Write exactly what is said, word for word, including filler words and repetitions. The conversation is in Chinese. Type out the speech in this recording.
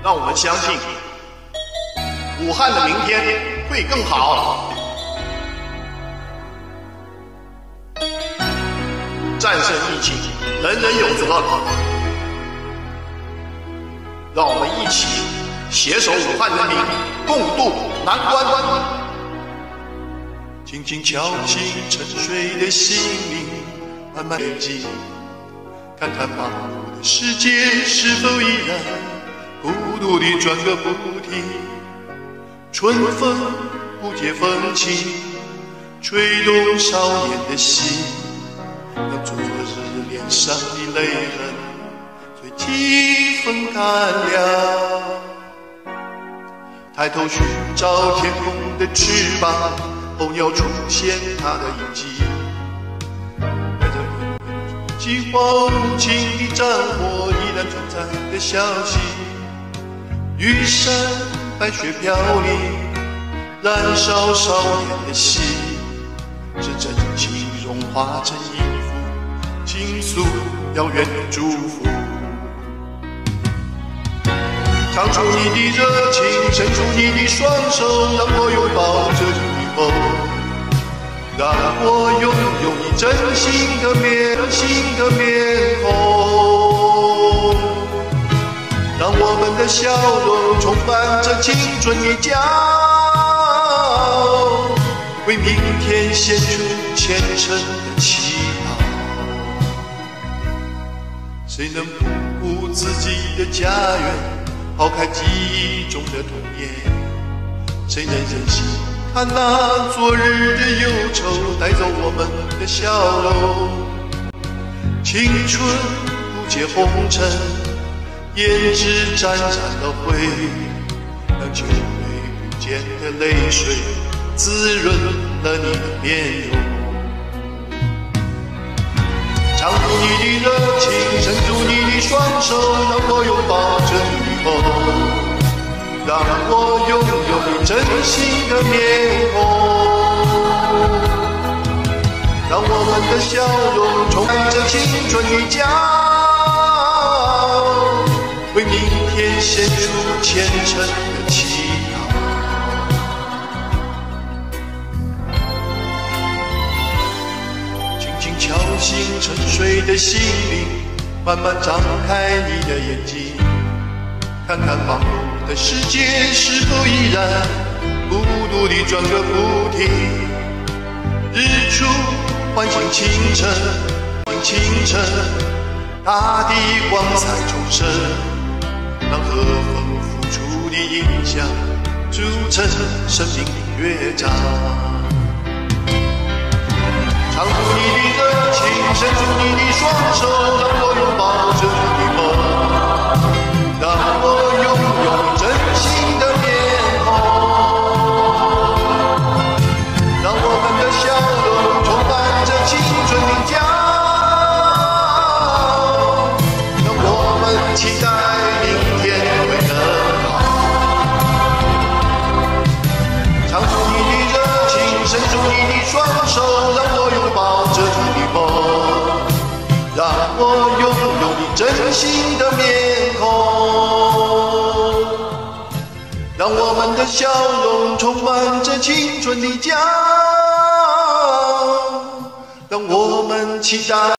让我们相信，武汉的明天会更好。战胜疫情，人人有责。让我们一起携手武汉人民，共度难关。轻轻敲醒沉睡的心灵，慢慢眼睛，看看忙碌的世界是否依然孤独地转个不停。春风不解风情，吹动少年的心，让昨日脸上的泪痕随季风干了。抬头寻找天空的翅膀，候鸟出现它的印记。带着饥荒无情的战火依然存在的消息。玉山白雪飘零，燃烧少年的心，是真情融化成一幅倾诉遥远的祝福。唱出你的热情，伸出你的双手，让我拥抱这雨后，让我拥有你真心的面，真心的面孔，让我们的笑容充满着青春的骄傲，为明天献出虔诚的祈祷。谁能不顾自己的家园，抛开记忆中的童年？谁能忍心看那昨日的忧愁带走我们的笑容？青春不解红尘，胭脂沾染了灰，让久违不见的泪水滋润了你的面容。唱出你的热情，伸出你的双手，让我拥抱着雨后，让我拥有你真心的面孔，让我们的笑容充满着青春的骄傲，为明天献出虔诚的祈祷。轻轻敲醒沉睡的心灵，慢慢张开你的眼睛，看看忙碌的世界是否依然孤独地转个不停。日出唤醒清晨，清晨大地光彩重生，让和风拂出的影响铸成生命的乐章。唱出你的热情，伸出你的双手，让我拥抱着你梦，让我拥有真心的面孔，让我们的笑容充满着青春的骄傲，让我们期待明天会更好。唱出你的热情，伸出你的双手，让我拥抱着你梦，让我拥有你真心的面孔，让我们的笑容充满着青春的骄傲，让我们期待